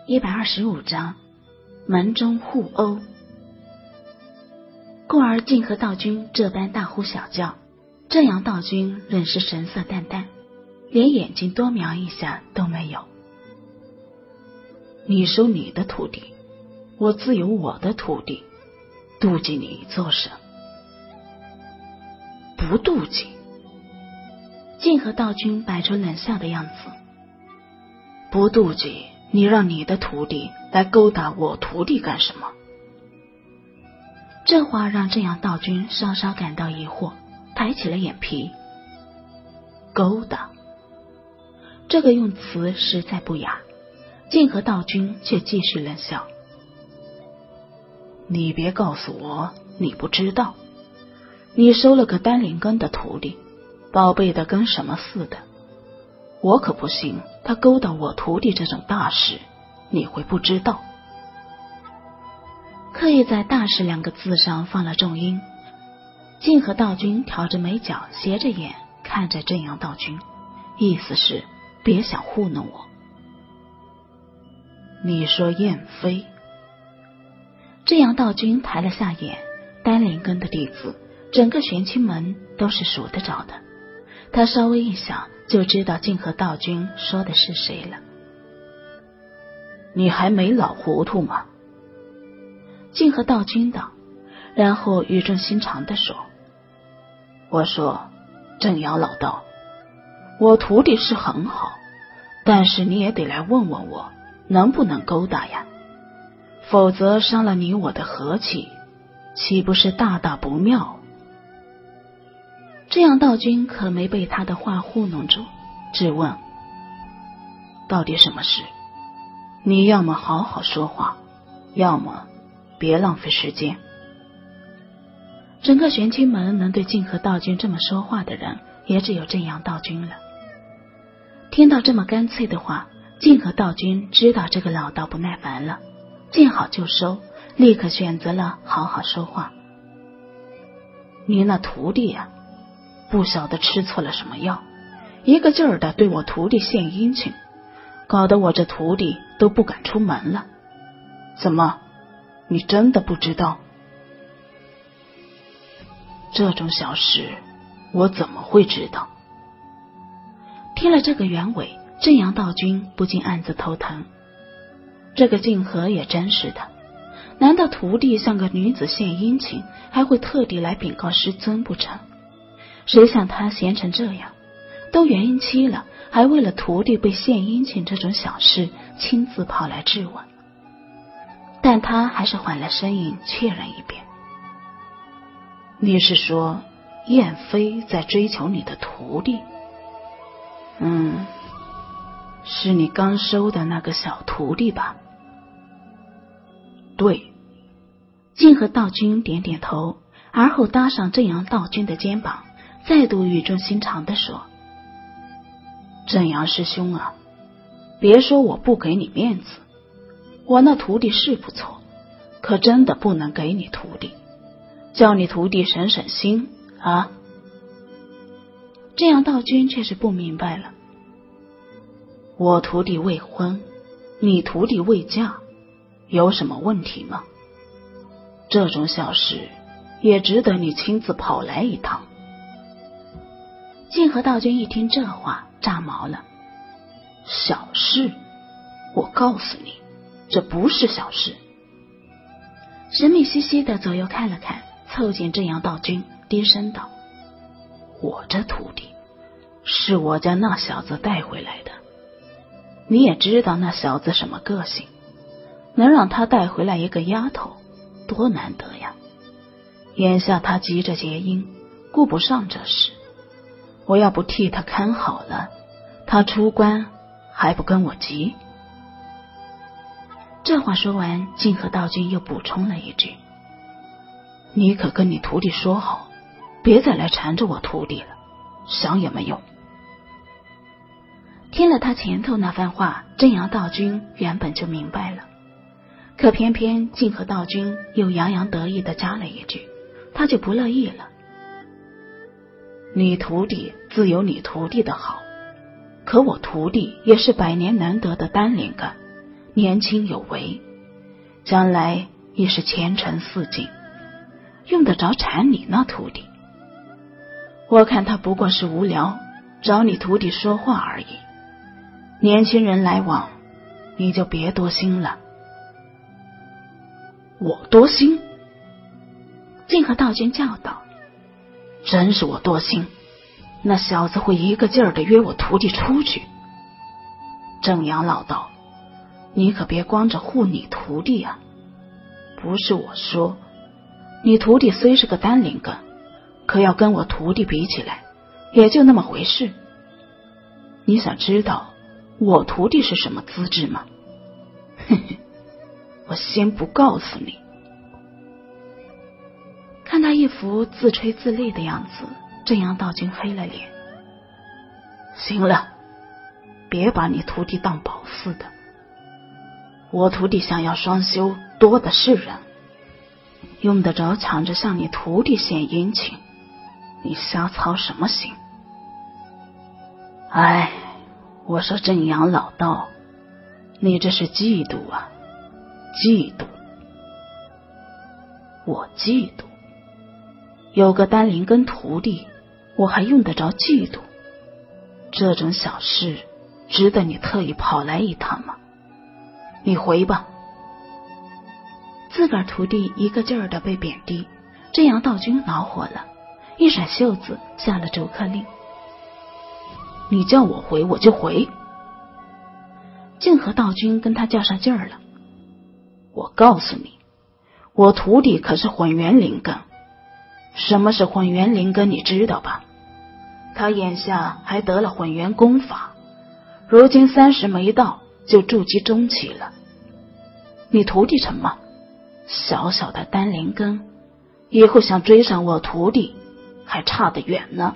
125章门中互殴。故而晋和道君这般大呼小叫，正阳道君仍是神色淡淡，连眼睛多瞄一下都没有。 你收你的徒弟，我自有我的徒弟，妒忌你做什？不妒忌。 晋和道君摆出冷笑的样子。 不妒忌，你让你的徒弟来勾搭我徒弟干什么？ 这话让正阳道君稍稍感到疑惑，抬起了眼皮。 勾搭， 这个用词实在不雅。晋和道君却继续冷笑。 你别告诉我你不知道，你收了个丹灵根的徒弟，宝贝的跟什么似的，我可不信他勾搭我徒弟这种大事你会不知道。 刻意在大事两个字上放了重音。晋和道君挑着眉角，斜着眼看着正阳道君，意思是别想糊弄我。 你说燕飞？ 正阳道君抬了下眼，丹灵根的弟子整个玄清门都是数得着的，他稍微一想就知道晋和道君说的是谁了。 你还没老糊涂吗？ 晋和道君道，然后语重心长地说， 我说正阳老道，我徒弟是很好，但是你也得来问问我能不能勾搭呀，否则伤了你我的和气，岂不是大大不妙？ 这样道君可没被他的话糊弄住，只问到底什么事？你要么好好说话，要么别浪费时间。 整个玄清门能对晋和道君这么说话的人也只有正阳道君了。听到这么干脆的话，晋和道君知道这个老道不耐烦了，见好就收，立刻选择了好好说话。 你那徒弟呀，不晓得吃错了什么药，一个劲儿的对我徒弟献殷勤，搞得我这徒弟都不敢出门了。怎么，你真的不知道？这种小事我怎么会知道？ 听了这个原委，正阳道君不禁暗自头疼。这个晋和也真是的，难道徒弟像个女子献殷勤，还会特地来禀告师尊不成？谁像他闲成这样，都元婴期了，还为了徒弟被献殷勤这种小事亲自跑来质问。但他还是缓了声音确认一遍。 你是说燕飞在追求你的徒弟？是你刚收的那个小徒弟吧？对。 晋和道君点点头，而后搭上正阳道君的肩膀，再度语重心长地说， 正阳师兄啊，别说我不给你面子，我那徒弟是不错，可真的不能给你徒弟，叫你徒弟省省心啊。 正阳道君却是不明白了。 我徒弟未婚，你徒弟未嫁，有什么问题吗？这种小事也值得你亲自跑来一趟。 晋和道君一听这话炸毛了。 小事？我告诉你，这不是小事。 神秘兮兮的左右看了看，凑近正阳道君，低声道， 我这徒弟是我家那小子带回来的，你也知道那小子什么个性，能让他带回来一个丫头多难得呀。眼下他急着结姻，顾不上这事，我要不替他看好了，他出关还不跟我急？ 这话说完，晋和道君又补充了一句， 你可跟你徒弟说好，别再来缠着我徒弟了，想也没用。 听了他前头那番话，正阳道君原本就明白了，可偏偏晋和道君又洋洋得意地加了一句，他就不乐意了。 你徒弟自有你徒弟的好，可我徒弟也是百年难得的丹灵根， 年轻有为，将来亦是前程似锦，用得着缠你那徒弟？我看他不过是无聊，找你徒弟说话而已。年轻人来往，你就别多心了。我多心？ 静和道君叫道。 真是我多心，那小子会一个劲儿地约我徒弟出去。正阳老道，你可别光着护你徒弟啊！不是我说，你徒弟虽是个单灵根，可要跟我徒弟比起来，也就那么回事。你想知道我徒弟是什么资质吗？嘿嘿，我先不告诉你。 看他一副自吹自擂的样子，正阳道君黑了脸。 行了，别把你徒弟当宝似的。我徒弟想要双修，多的是人，用得着抢着向你徒弟献殷勤？你瞎操什么心？哎，我说正阳老道，你这是嫉妒啊，嫉妒。我嫉妒？有个单灵根徒弟，我还用得着嫉妒？这种小事值得你特意跑来一趟吗？你回吧。 自个儿徒弟一个劲儿的被贬低，正阳道君恼火了，一甩袖子下了逐客令。 你叫我回我就回。 静和道君跟他较上劲儿了。 我告诉你，我徒弟可是混元灵根。什么是混元灵根你知道吧？他眼下还得了混元功法，如今30没到就筑基中期了。你徒弟成吗？小小的单灵根，以后想追上我徒弟还差得远呢。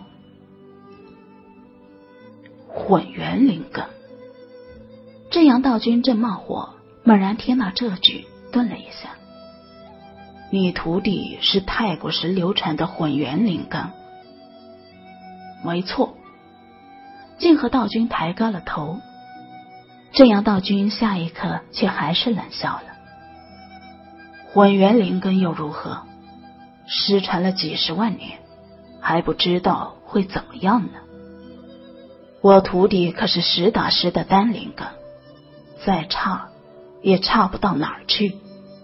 混元灵根。 正阳道君正冒火，猛然听到这句，顿了一下。 你徒弟是太古时流传的混元灵根？没错。 静和道君抬高了头，正阳道君下一刻却还是冷笑了。 混元灵根又如何？失传了几十万年，还不知道会怎么样呢？我徒弟可是实打实的单灵根，再差也差不到哪儿去。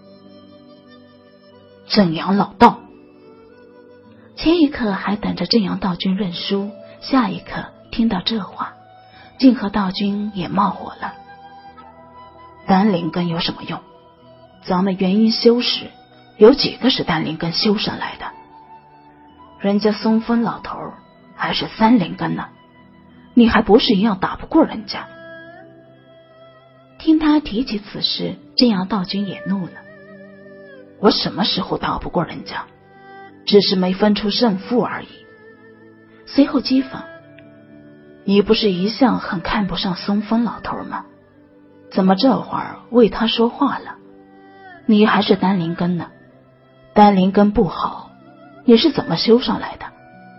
正阳老道。 前一刻还等着正阳道君认输，下一刻听到这话，静和道君也冒火了。 单灵根有什么用？咱们元婴修士有几个是单灵根修上来的？人家松风老头还是3灵根呢，你还不是一样打不过人家？ 听他提起此事，正阳道君也怒了。 我什么时候打不过人家？只是没分出胜负而已。 随后讥讽： 你不是一向很看不上松风老头吗？怎么这会儿为他说话了？你还是单灵根呢，单灵根不好，你是怎么修上来的？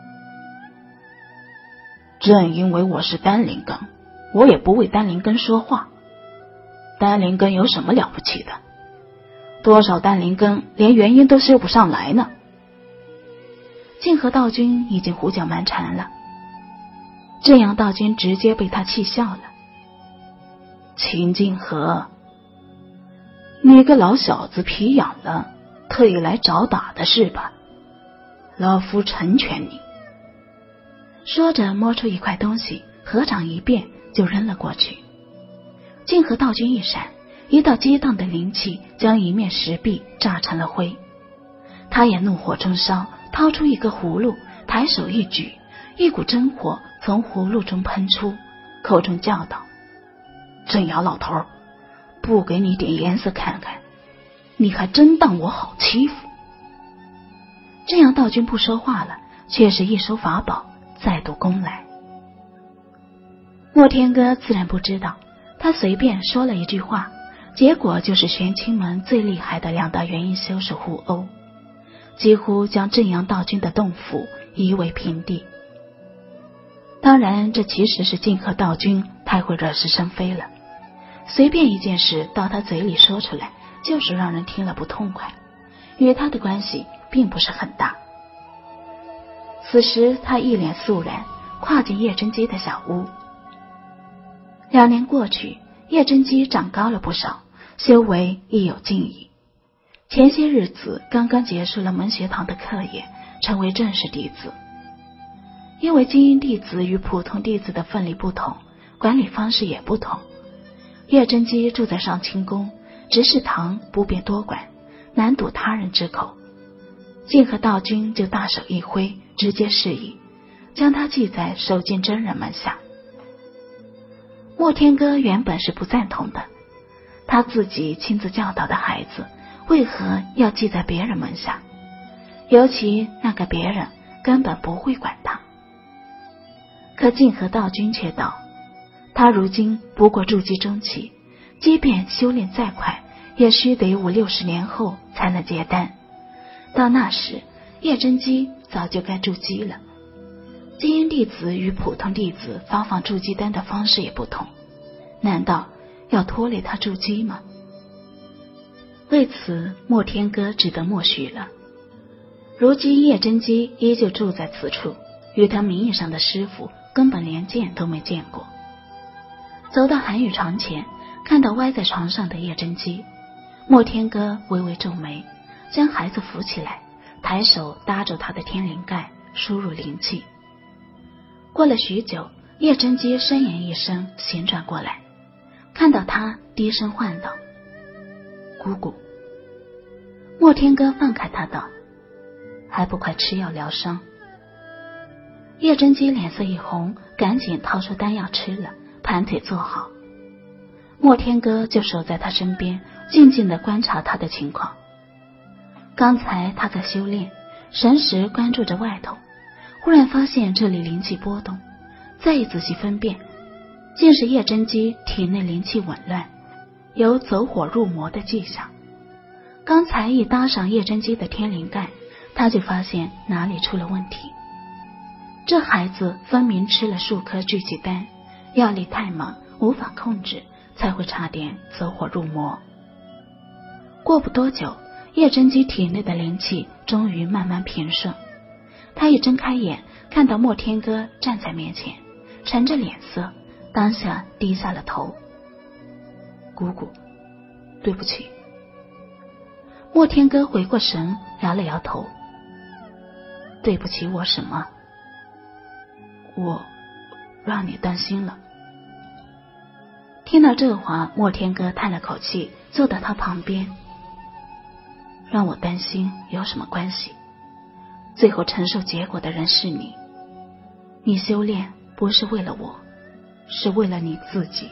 正因为我是单灵根，我也不为单灵根说话。单灵根有什么了不起的？多少单灵根连元婴都修不上来呢？ 静和道君已经胡搅蛮缠了，正阳道君直接被他气笑了。 秦静和，你个老小子皮痒了，特意来找打的是吧？老夫成全你。 说着摸出一块东西，合掌一变就扔了过去。静和道君一闪，一道激荡的灵气将一面石壁炸成了灰。他也怒火中烧，掏出一个葫芦，抬手一举，一股真火从葫芦中喷出，口中叫道： 正阳老头，不给你点颜色看看，你还真当我好欺负？ 正阳道君不说话了，却是一收法宝，再度攻来。莫天歌自然不知道，他随便说了一句话，结果就是玄清门最厉害的2大元婴修士互殴，几乎将正阳道君的洞府夷为平地。当然，这其实是静和道君太会惹是生非了。 随便一件事到他嘴里说出来，就是让人听了不痛快，与他的关系并不是很大。此时他一脸肃然，跨进叶真姬的小屋。2年过去，叶真姬长高了不少，修为亦有进益。前些日子刚刚结束了门学堂的课业，成为正式弟子。因为精英弟子与普通弟子的分力不同，管理方式也不同。叶真姬住在上清宫，执事堂不便多管，难堵他人之口。晋和道君就大手一挥，直接示意将他记在守静真人门下。莫天歌原本是不赞同的，他自己亲自教导的孩子，为何要记在别人门下？尤其那个别人根本不会管他。可晋和道君却道，他如今不过筑基中期，即便修炼再快，也须得50-60年后才能结丹。到那时，叶真姬早就该筑基了。精英弟子与普通弟子发放筑基丹的方式也不同，难道要拖累他筑基吗？为此，莫天歌只得默许了。如今叶真姬依旧住在此处，与他名义上的师傅根本连见都没见过。走到韩宇床前，看到歪在床上的叶真姬，莫天歌微微皱眉，将孩子扶起来，抬手搭住他的天灵盖，输入灵气。过了许久，叶真姬呻吟一声，醒转过来，看到他低声唤道：“姑姑。”莫天歌放开他道：“还不快吃药疗伤？”叶真姬脸色一红，赶紧掏出丹药吃了，盘腿坐好。莫天歌就守在他身边，静静地观察他的情况。刚才他在修炼，神识关注着外头，忽然发现这里灵气波动，再一仔细分辨，竟是叶真姬体内灵气紊乱，有走火入魔的迹象。刚才一搭上叶真姬的天灵盖，他就发现哪里出了问题。这孩子分明吃了数颗聚气丹，药力太猛，无法控制，才会差点走火入魔。过不多久，叶真姬体内的灵气终于慢慢平顺。他一睁开眼，看到莫天歌站在面前，沉着脸色，当下低下了头：“姑姑，对不起。”莫天歌回过神，摇了摇头：“对不起我什么？我让你担心了。”听到这话，莫天歌叹了口气，坐到他旁边：“让我担心有什么关系？最后承受结果的人是你。你修炼不是为了我，是为了你自己。”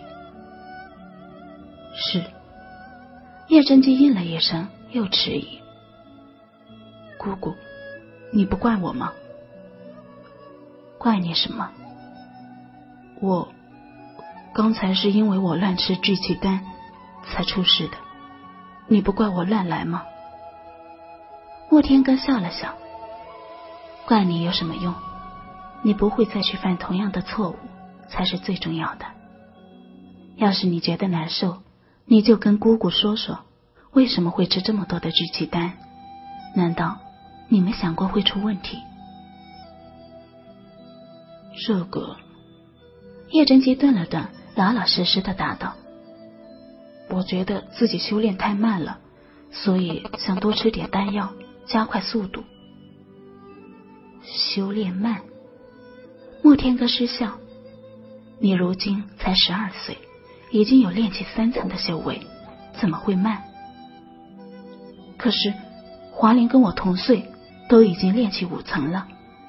是。叶真姬应了一声，又迟疑：“姑姑，你不怪我吗？”“怪你什么？我刚才是因为我乱吃聚气丹才出事的，你不怪我乱来吗？”莫天歌笑了笑：“怪你有什么用？你不会再去犯同样的错误才是最重要的。要是你觉得难受，你就跟姑姑说说为什么会吃这么多的聚气丹，难道你没想过会出问题？”这个……叶真姬顿了顿，老老实实的答道：“我觉得自己修炼太慢了，所以想多吃点丹药，加快速度。”修炼慢？莫天歌失笑：“你如今才12岁，已经有炼气3层的修为，怎么会慢？可是华灵跟我同岁，都已经炼气5层了。”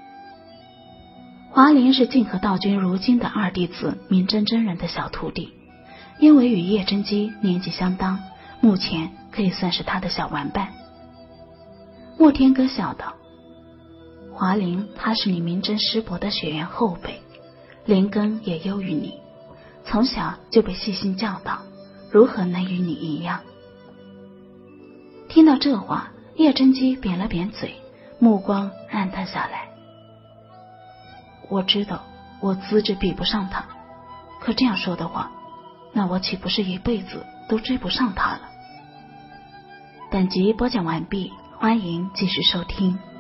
华灵是晋和道君如今的2弟子明真真人的小徒弟，因为与叶真姬年纪相当，目前可以算是他的小玩伴。莫天歌笑道：“华灵他是你明真师伯的血缘后辈，灵根也优于你，从小就被细心教导，如何能与你一样？”听到这话，叶真姬扁了扁嘴，目光暗淡下来：“我知道我资质比不上他，可这样说的话， 那我岂不是一辈子都追不上他了？本集播讲完毕，欢迎继续收听。